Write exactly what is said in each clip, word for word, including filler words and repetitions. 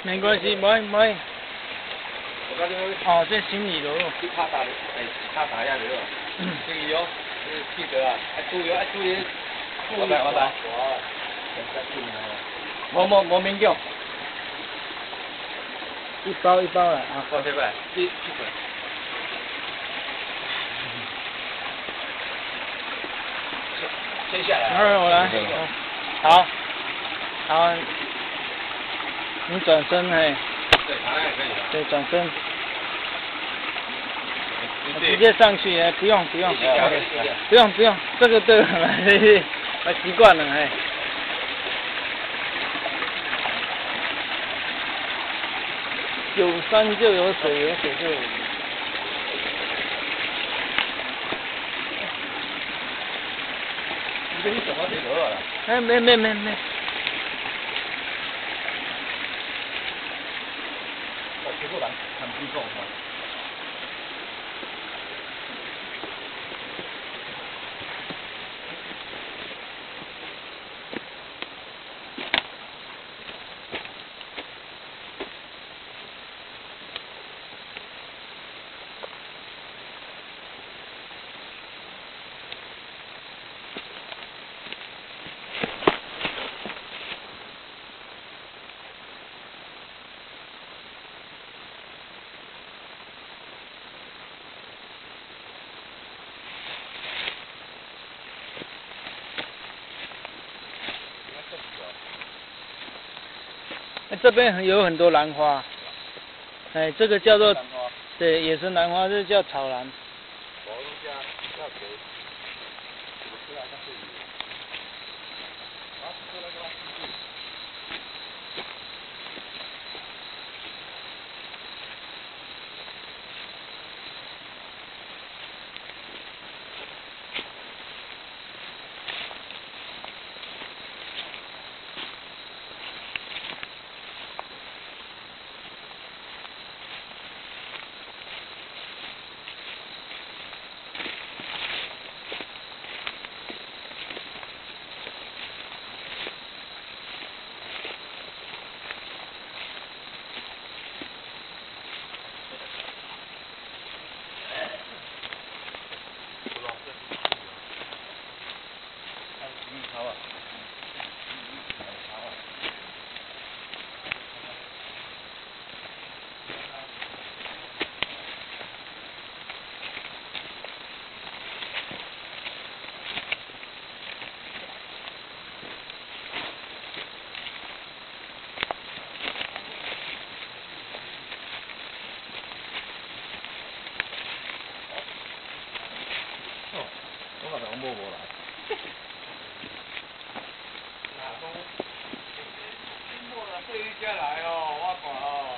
没关系，没没。哦，这行李咯。 去拍打的，哎，拍打下的咯。嗯。这个哟，这记得啊，还注意，还注意。我来，我来。哇，真真冇冇冇免叫。 一包一包的啊。 好，这边一一本。先下来。 二我来。好。好。你转身嘿。 对，当然也可以了。 对，转身。直接上去哎，不用不用，不用不用，这个这个嘿嘿，习惯了哎。有山就有水，有水就有。 你这你怎么得得了？ 哎，没没没没。 哦，结果难很不重啊。 这边有很多兰花，哎，这个叫做对野生兰花，这叫草兰。 摸过来。 哪公？经过了这一家来哦，我看哦。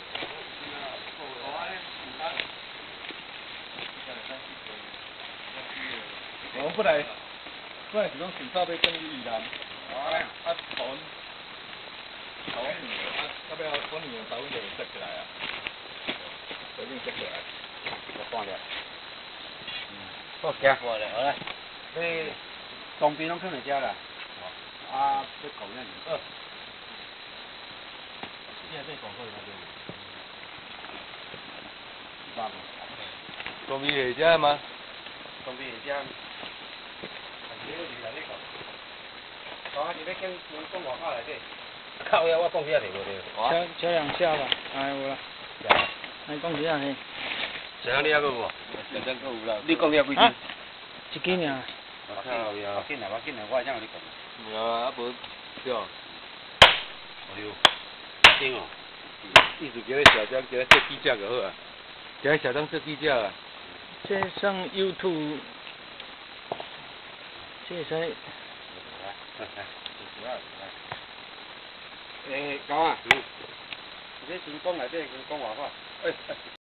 我们本来本来是讲顺手要转去宜兰，啊啊头头完年啊，要不要过年头就接起来啊？最近接起来，我放了。嗯，好行。 过来，好嘞。你当兵拢去哪家啦？啊，要讲呢？呃。现在在广告那边。八个。 当兵下家吗？ 当兵下家。你你来你讲。我是要跟讲讲外口来的。靠呀，我讲遐嚟无对。 敲敲两下吧，哎有啦。来讲一下嘿。 谁你还个无？谁真够有啦？你讲遐几斤？ 一斤尔。 靠呀！我紧来，我紧来，我怎有你讲？ 有啊，啊无对。 哎呦，斤哦。 意思叫你小张叫你设计价就好啊，叫你小张设计价啊。 这上 YouTube， 这才。 诶，讲啊，嗯，你先讲来，这先讲外口。诶。